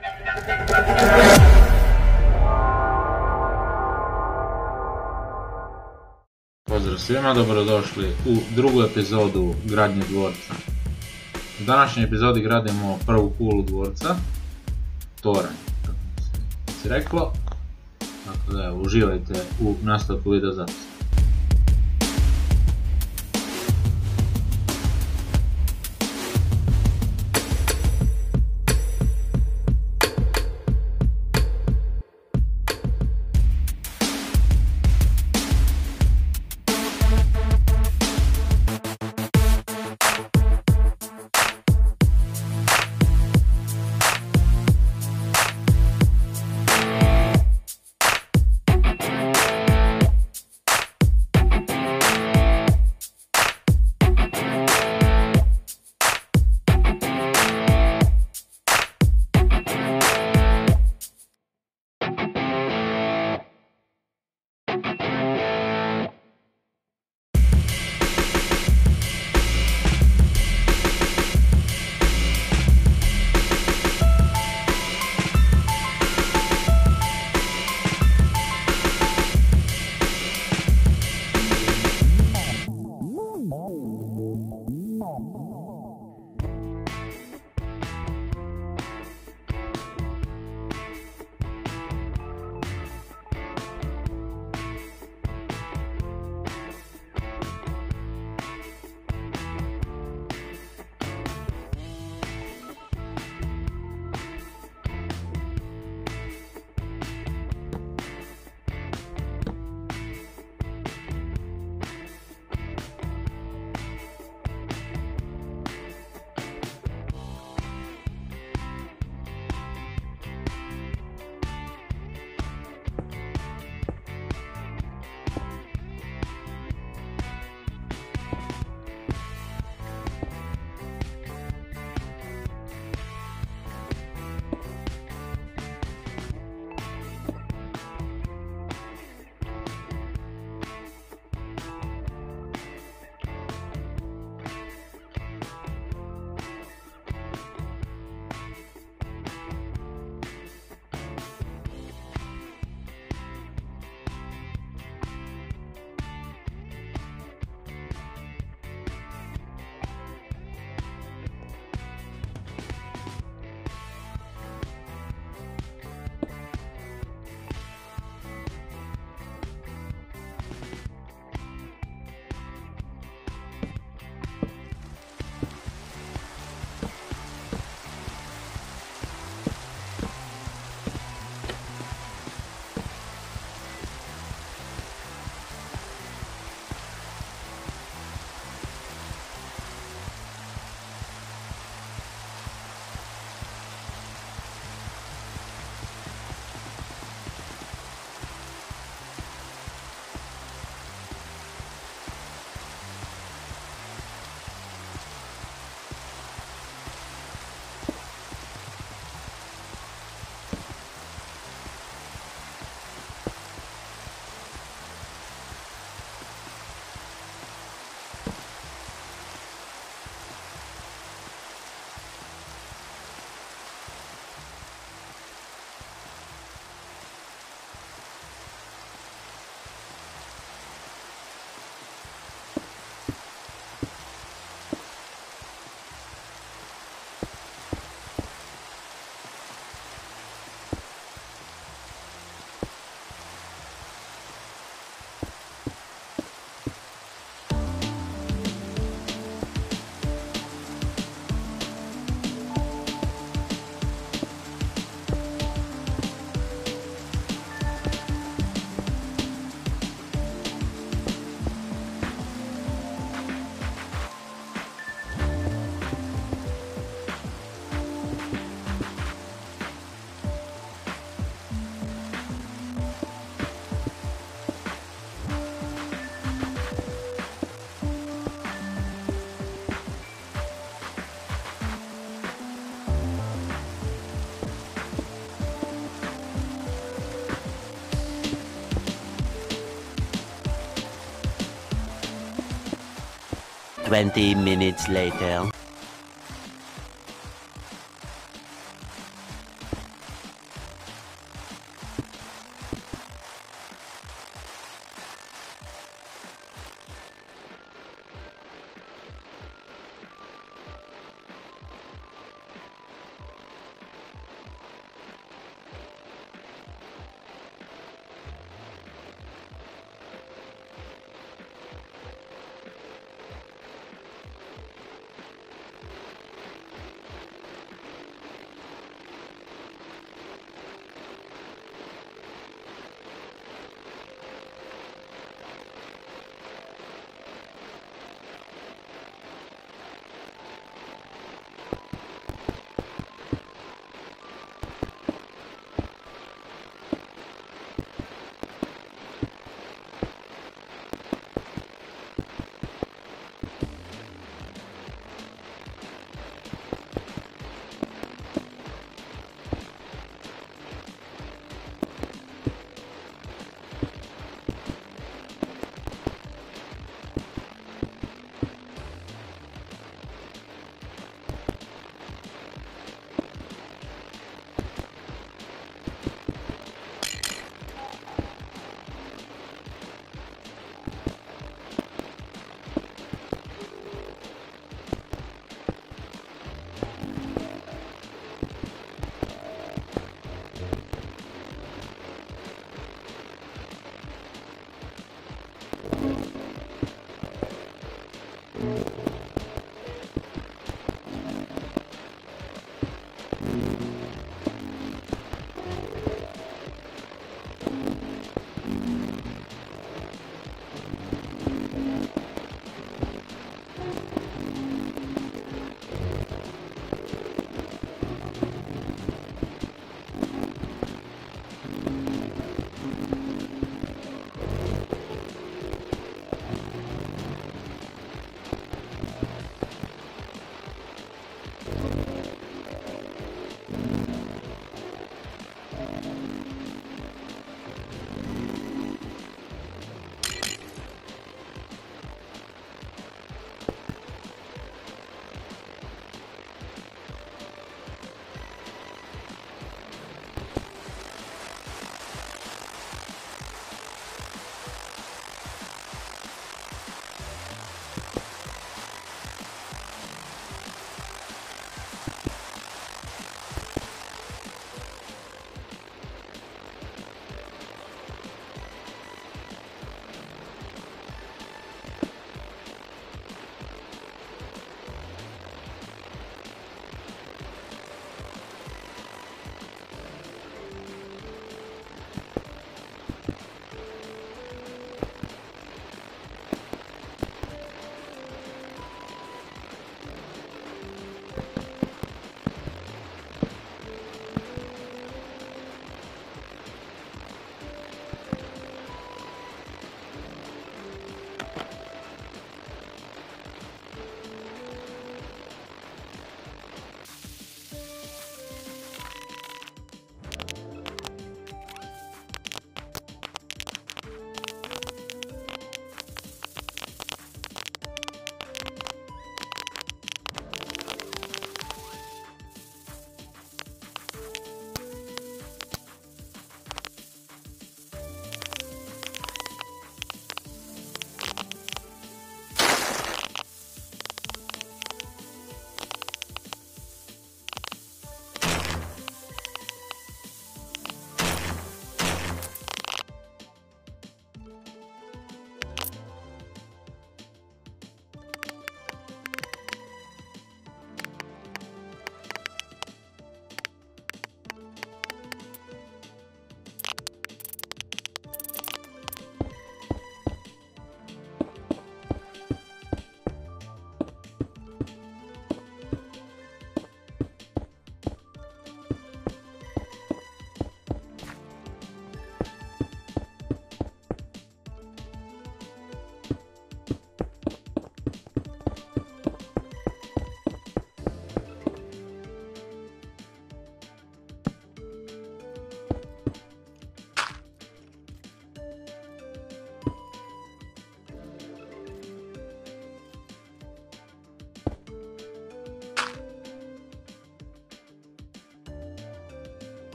Pozdrav svima, dobrodošli u drugu epizodu Gradnje dvorca. U današnjoj epizodi gradimo prvu kulu dvorca, toranj, kako se reklo. Tako da uživajte u nastavku video zapisa. Twenty minutes later.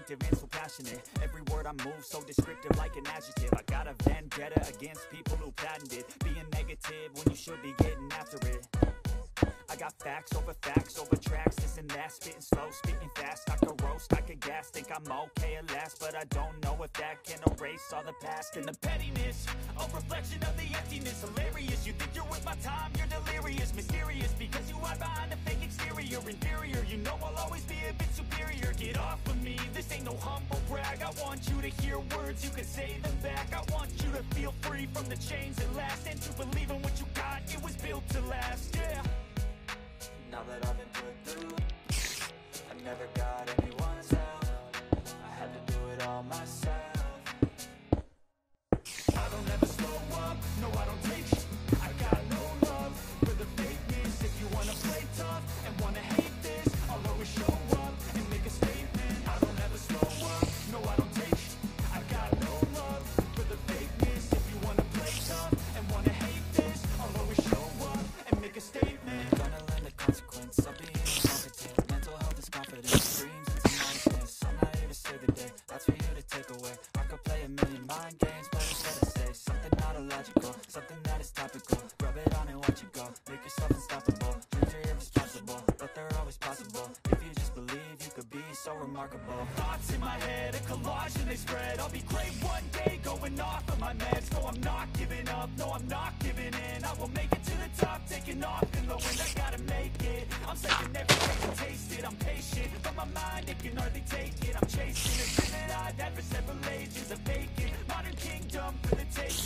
vindictive and so passionate. Every word I move so descriptive like an adjective. I got a vendetta against people who patented being negative when you should be getting after it. I got facts over tracks, this and that, spitting slow, spitting fast. I could roast, I could gas, think I'm okay at last, but I don't know if that can erase all the past. And the pettiness, a reflection of the emptiness. Hilarious, you think you're worth my time, you're delirious. Mysterious, because you hide behind a fake exterior. Inferior, you know I'll always be a bit superior. Get off of me, this ain't no humble brag. I want you to hear words, you can say them back. I want you to feel free from the chains that last, and to believe in what you got, it was built to last, yeah. Now that I've been put through, I never got anyone's help. I had to do it all myself. I don't ever slow up, no I don't take sh**. I got no love for the fakeness. If you wanna play tough and wanna hate this, I'll always show up and make a statement. I don't ever slow up, no I don't take sh**. I got no love for the fakeness. If you wanna play tough and wanna hate this, I'll always show up and make a statement. Gonna learn the consequence of being incompetent. Mental health is confidence, dreams into nonsense. I'm not here to save the day, that's for you to take away. I could play a million mind games, but instead of say something not illogical, something that is topical. Rub it on and watch it go, make yourself unstoppable. Dreams are irresponsible, but they're always possible. If you just believe, you could be so remarkable. Thoughts in my head, a collage and they spread. I'll be great one day, going off of my meds. No, I'm not giving up, no, I'm not giving in. I will make it to the top, taking off in the wind. I gotta make it, I'm saving every day to taste it. I'm patient, but my mind, it can hardly take it. I'm chasing a dream that I've had for several ages. A vacant modern kingdom for the taking.